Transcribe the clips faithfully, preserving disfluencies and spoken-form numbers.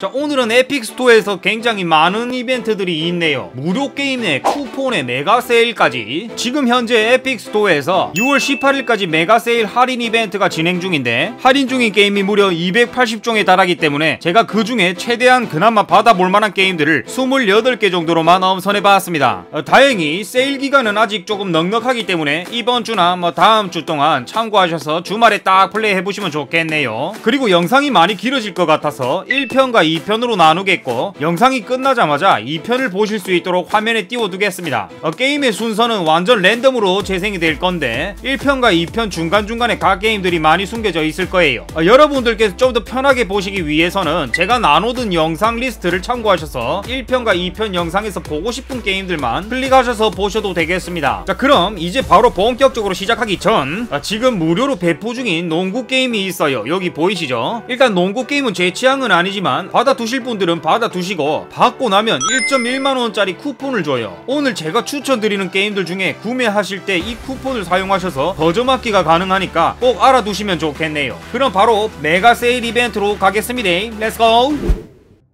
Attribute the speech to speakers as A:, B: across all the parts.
A: 자, 오늘은 에픽 스토어에서 굉장히 많은 이벤트들이 있네요. 무료 게임 내 쿠폰의 메가 세일까지. 지금 현재 에픽 스토어에서 유월 십팔일까지 메가 세일 할인 이벤트가 진행 중인데, 할인 중인 게임이 무려 이백팔십 종에 달하기 때문에 제가 그 중에 최대한 그나마 받아볼 만한 게임들을 이십팔 개 정도로만 엄선해봤습니다. 어, 다행히 세일 기간은 아직 조금 넉넉하기 때문에 이번 주나 뭐 다음 주 동안 참고하셔서 주말에 딱 플레이해보시면 좋겠네요. 그리고 영상이 많이 길어질 것 같아서 일 편과 이 편으로 나누겠고, 영상이 끝나자마자 이 편을 보실 수 있도록 화면에 띄워두겠습니다. 어, 게임의 순서는 완전 랜덤으로 재생이 될 건데 일 편과 이 편 중간중간에 각 게임들이 많이 숨겨져 있을 거예요. 어, 여러분들께서 좀 더 편하게 보시기 위해서는 제가 나눠둔 영상 리스트를 참고하셔서 일 편과 이 편 영상에서 보고 싶은 게임들만 클릭하셔서 보셔도 되겠습니다. 자, 그럼 이제 바로 본격적으로 시작하기 전 아, 지금 무료로 배포 중인 농구 게임이 있어요. 여기 보이시죠? 일단 농구 게임은 제 취향은 아니지만 받아두실 분들은 받아두시고, 받고 나면 일 점 일만 원짜리 쿠폰을 줘요. 오늘 제가 추천드리는 게임들 중에 구매하실 때 이 쿠폰을 사용하셔서 버저맞기가 가능하니까 꼭 알아두시면 좋겠네요. 그럼 바로 메가 세일 이벤트로 가겠습니다. 렛츠고!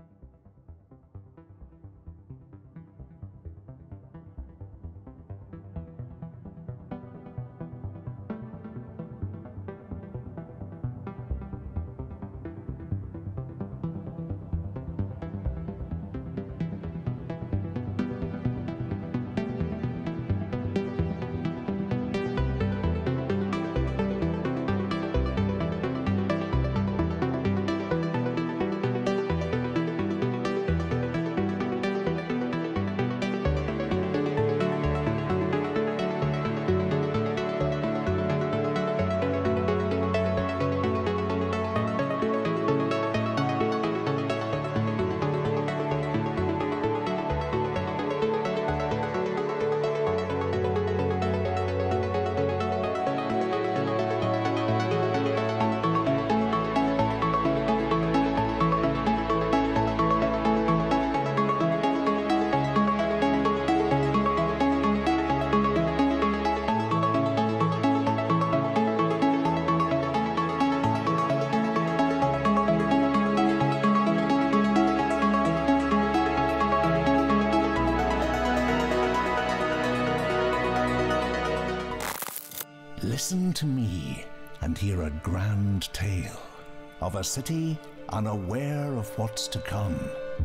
B: Listen to me and hear a grand tale of a city unaware of what's to come.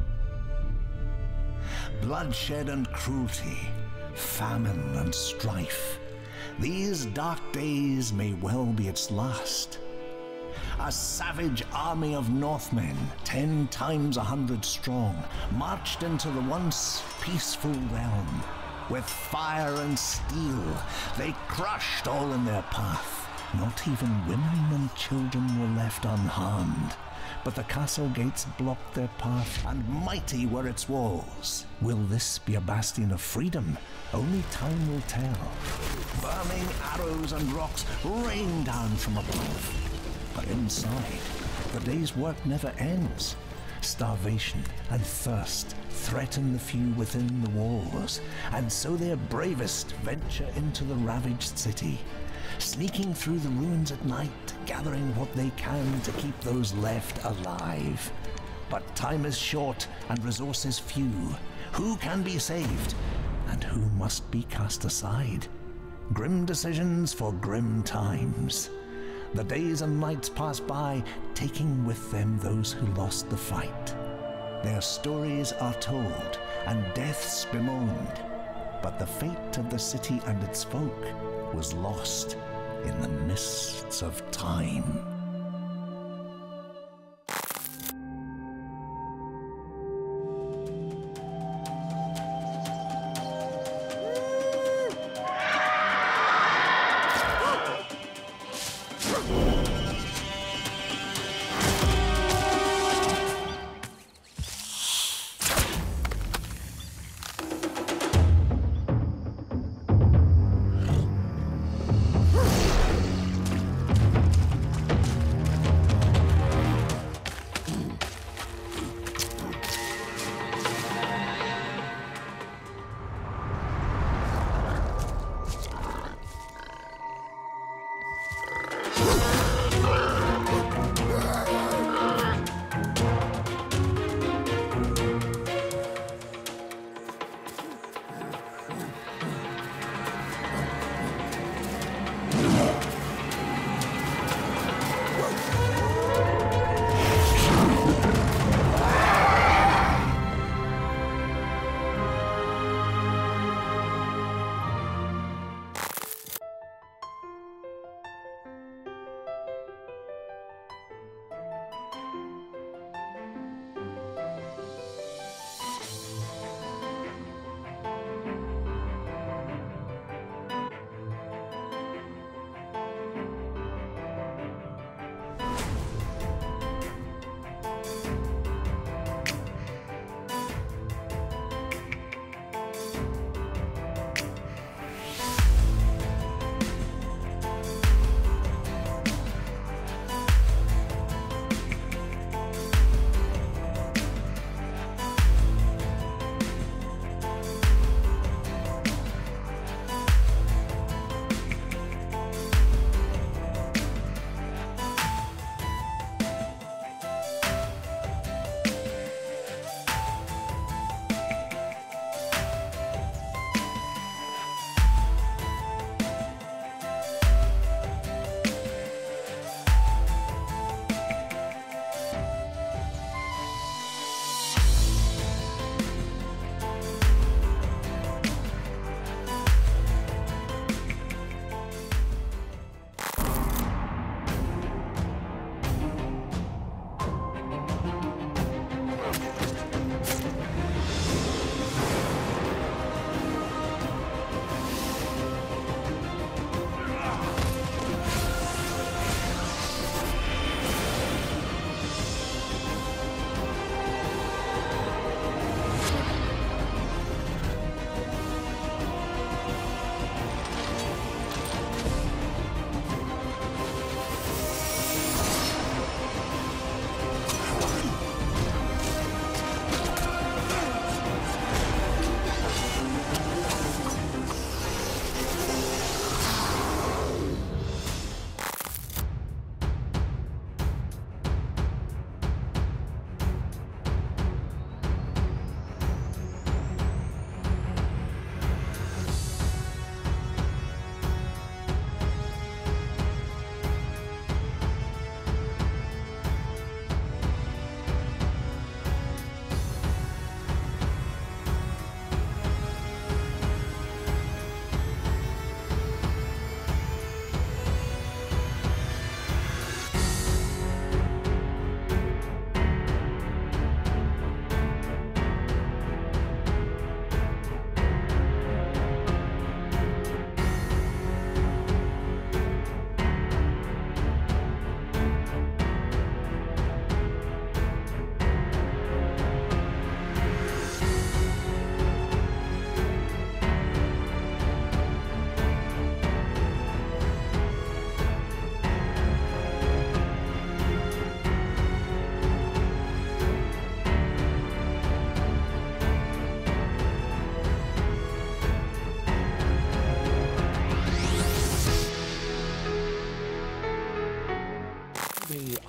B: Bloodshed and cruelty, famine and strife. These dark days may well be its last. A savage army of Northmen, ten times a hundred strong, marched into the once peaceful realm. With fire and steel, they crushed all in their path. Not even women and children were left unharmed. But the castle gates blocked their path, and mighty were its walls. Will this be a bastion of freedom? Only time will tell. Burning arrows and rocks rain down from above. But inside, the day's work never ends. Starvation and thirst threaten the few within the walls, and so their bravest venture into the ravaged city, sneaking through the ruins at night, gathering what they can to keep those left alive. But time is short and resources few. Who can be saved, and who must be cast aside? Grim decisions for grim times. The days and nights pass by, taking with them those who lost the fight. Their stories are told, and deaths bemoaned. But the fate of the city and its folk was lost in the mists of time.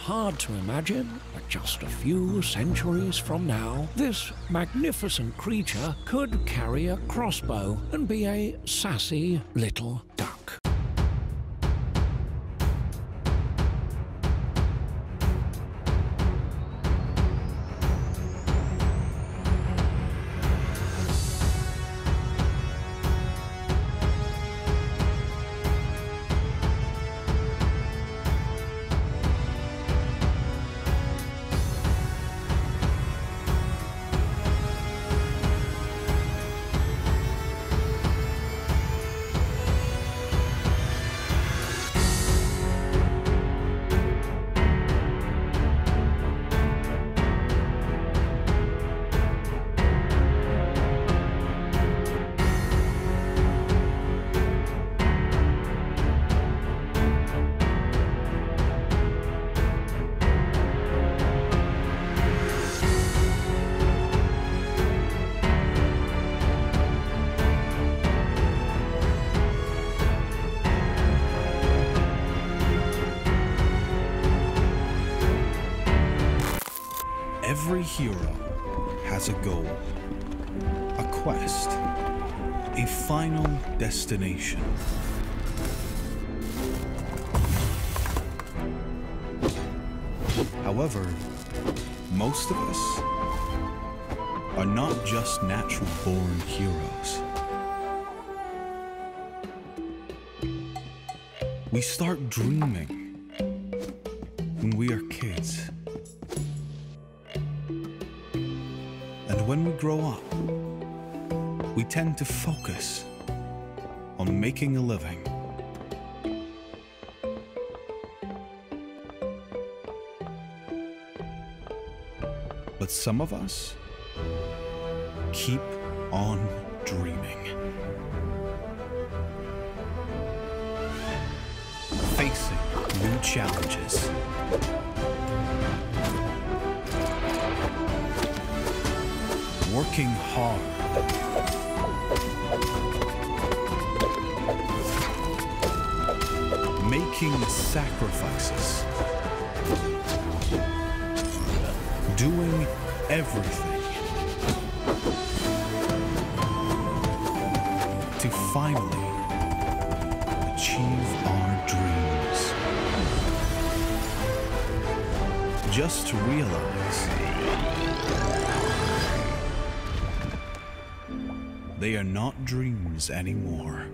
C: hard to imagine that just a few centuries from now, this magnificent creature could carry a crossbow and be a sassy little duck.
D: Every hero has a goal, a quest, a final destination. However, most of us are not just natural-born heroes. We start dreaming when we are kids. And when we grow up, we tend to focus on making a living. But some of us keep on dreaming. Facing new challenges. Working hard. Making sacrifices. Doing everything to finally achieve our dreams. Just to realize they are not dreams anymore.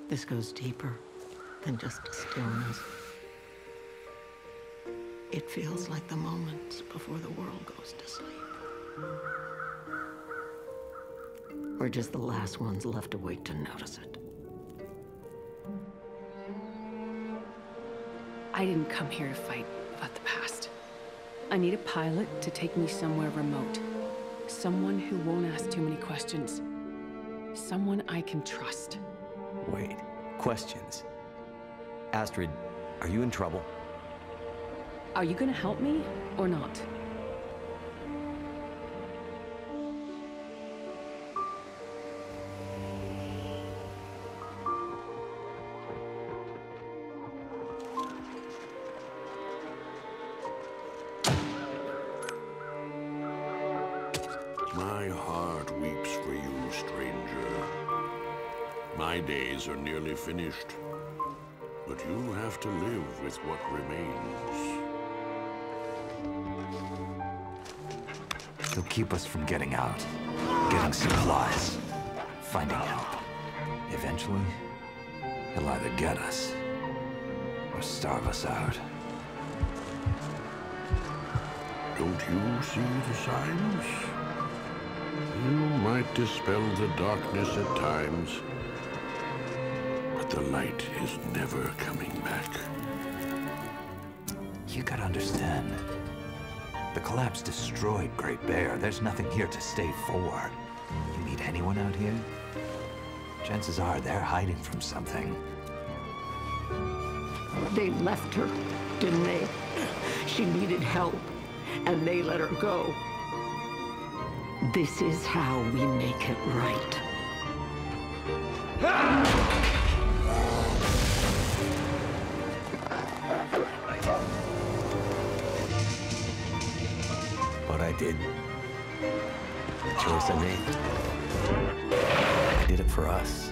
E: This goes deeper than just a stillness. It feels like the moments before the world goes to sleep. We're just the last ones left awake to notice it.
F: I didn't come here to fight about the past. I need a pilot to take me somewhere remote. Someone who won't ask too many questions. Someone I can trust.
G: Wait, questions? Astrid, are you in trouble?
F: Are you gonna help me, or not?
H: My heart weeps for you, stranger. My days are nearly finished, but you have to live with what remains.
I: They'll keep us from getting out, getting supplies, finding help. Eventually, he'll either get us or starve us out.
H: Don't you see the signs? You might dispel the darkness at times, but the light is never coming back.
I: You gotta understand. The collapse destroyed Great Bear. There's nothing here to stay for. You meet anyone out here? Chances are they're hiding from something.
E: They left her, didn't they? She needed help, and they let her go. This is how we make it right.
G: What I did, the choice I made, I did it for us.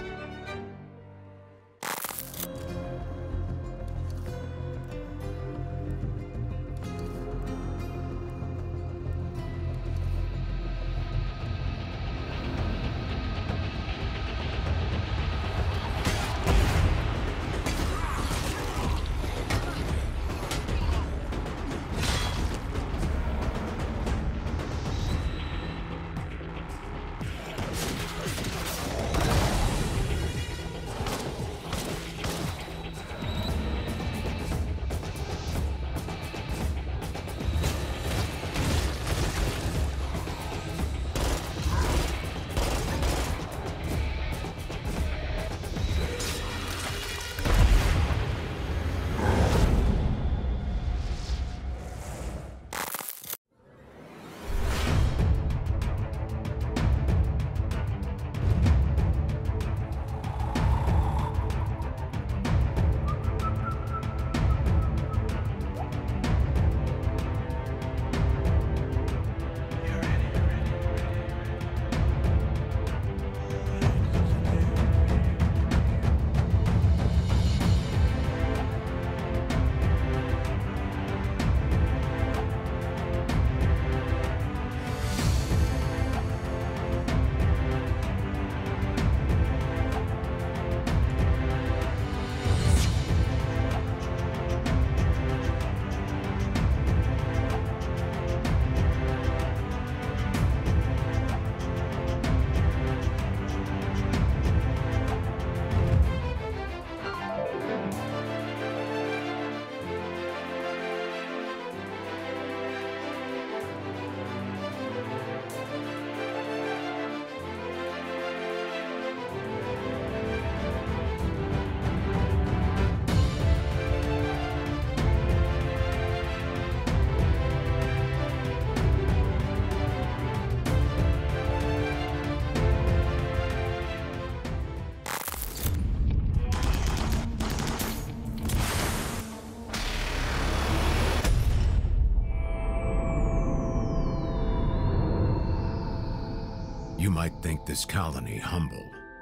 J: You might think this colony humble.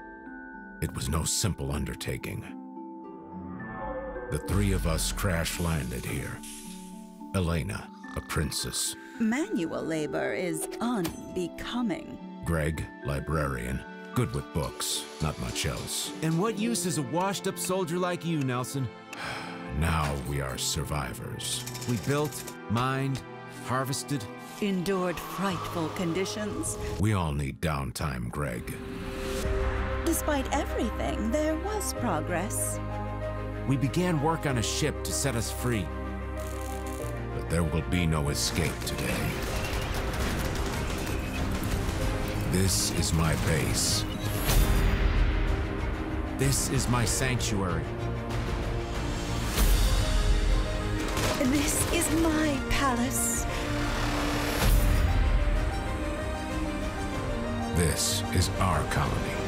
J: It was no simple undertaking. The three of us crash-landed here. Elena, a princess.
K: Manual labor is unbecoming.
J: Greg, librarian. Good with books, not much else.
K: And what use is a washed-up soldier like you, Nelson?
J: Now we are survivors.
K: We built, mined, harvested.
L: Endured frightful conditions.
J: We all need downtime, Greg.
L: Despite everything, there was progress.
K: We began work on a ship to set us free.
J: But there will be no escape today. This is my base.
K: This is my sanctuary.
L: This is my palace.
J: This is our colony.